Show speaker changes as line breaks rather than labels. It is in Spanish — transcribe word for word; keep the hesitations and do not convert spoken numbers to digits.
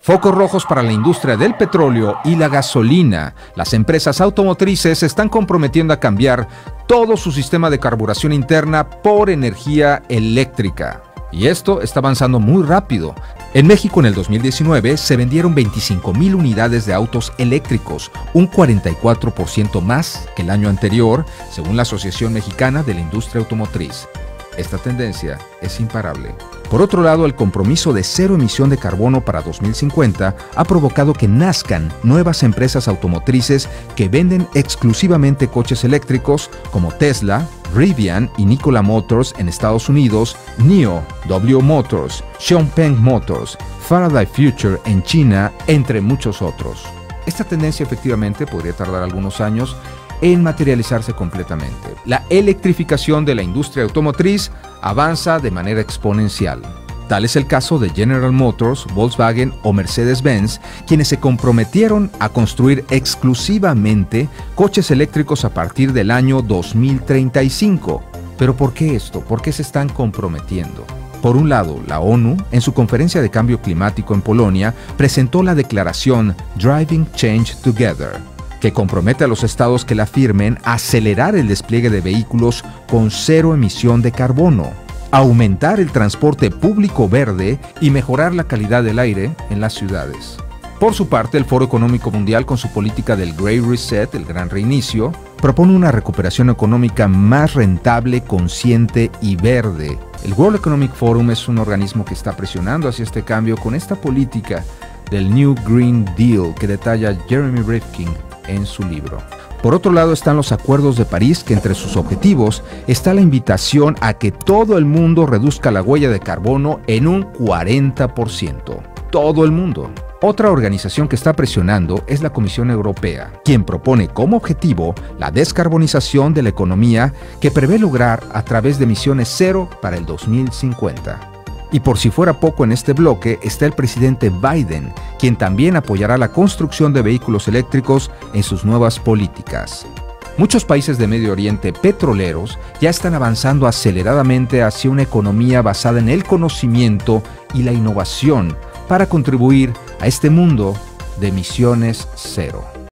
Focos rojos para la industria del petróleo y la gasolina. Las empresas automotrices se están comprometiendo a cambiar todo su sistema de carburación interna por energía eléctrica. Y esto está avanzando muy rápido. En México en el dos mil diecinueve se vendieron veinticinco mil unidades de autos eléctricos, un cuarenta y cuatro por ciento más que el año anterior, según la Asociación Mexicana de la Industria Automotriz. Esta tendencia es imparable. Por otro lado, el compromiso de cero emisión de carbono para dos mil cincuenta ha provocado que nazcan nuevas empresas automotrices que venden exclusivamente coches eléctricos como Tesla, Rivian y Nikola Motors en Estados Unidos, N I O, W Motors, Xpeng Motors, Faraday Future en China, entre muchos otros. Esta tendencia efectivamente podría tardar algunos años en materializarse completamente. La electrificación de la industria automotriz avanza de manera exponencial. Tal es el caso de General Motors, Volkswagen o Mercedes-Benz, quienes se comprometieron a construir exclusivamente coches eléctricos a partir del año dos mil treinta y cinco. ¿Pero por qué esto? ¿Por qué se están comprometiendo? Por un lado, la ONU, en su conferencia de cambio climático en Polonia, presentó la declaración Driving Change Together, que compromete a los estados que la firmen a acelerar el despliegue de vehículos con cero emisión de carbono, aumentar el transporte público verde y mejorar la calidad del aire en las ciudades. Por su parte, el Foro Económico Mundial, con su política del Great Reset, el Gran Reinicio, propone una recuperación económica más rentable, consciente y verde. El World Economic Forum es un organismo que está presionando hacia este cambio con esta política del New Green Deal que detalla Jeremy Rifkin en su libro. Por otro lado están los acuerdos de París, que entre sus objetivos está la invitación a que todo el mundo reduzca la huella de carbono en un cuarenta por ciento. Todo el mundo. Otra organización que está presionando es la Comisión Europea, quien propone como objetivo la descarbonización de la economía que prevé lograr a través de emisiones cero para el dos mil cincuenta. Y por si fuera poco, en este bloque está el presidente Biden, quien también apoyará la construcción de vehículos eléctricos en sus nuevas políticas. Muchos países de Medio Oriente petroleros ya están avanzando aceleradamente hacia una economía basada en el conocimiento y la innovación para contribuir a este mundo de emisiones cero.